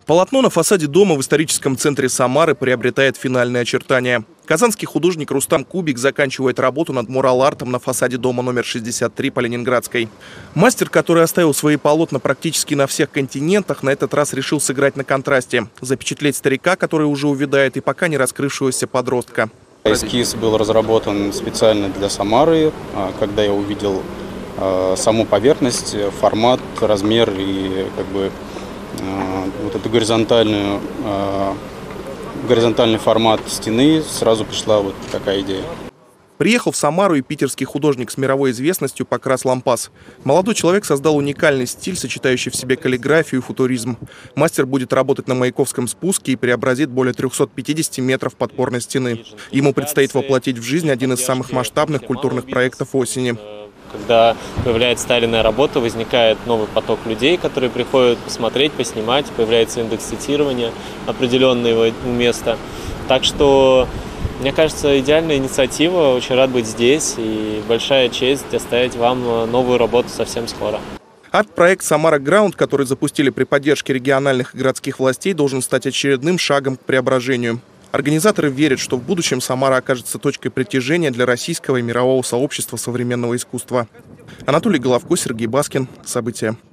Полотно на фасаде дома в историческом центре Самары приобретает финальные очертания. Казанский художник Рустам Кубик заканчивает работу над мурал-артом на фасаде дома номер 63 по Ленинградской. Мастер, который оставил свои полотна практически на всех континентах, на этот раз решил сыграть на контрасте. Запечатлеть старика, который уже увядает, и пока не раскрывшегося подростка. Эскиз был разработан специально для Самары. Когда я увидел саму поверхность, формат, размер и вот эту горизонтальный формат стены, сразу пришла вот такая идея. Приехал в Самару и питерский художник с мировой известностью Покрас Лампас. Молодой человек создал уникальный стиль, сочетающий в себе каллиграфию и футуризм. Мастер будет работать на Маяковском спуске и преобразит более 350 метров подпорной стены. Ему предстоит воплотить в жизнь один из самых масштабных культурных проектов осени. Когда появляется сталинная работа, возникает новый поток людей, которые приходят посмотреть, поснимать, появляется индекс цитирования определенного места. Так что, мне кажется, идеальная инициатива, очень рад быть здесь и большая честь оставить вам новую работу совсем скоро. Арт-проект «Самара Граунд», который запустили при поддержке региональных и городских властей, должен стать очередным шагом к преображению. Организаторы верят, что в будущем Самара окажется точкой притяжения для российского и мирового сообщества современного искусства. Анатолий Головко, Сергей Баскин. События.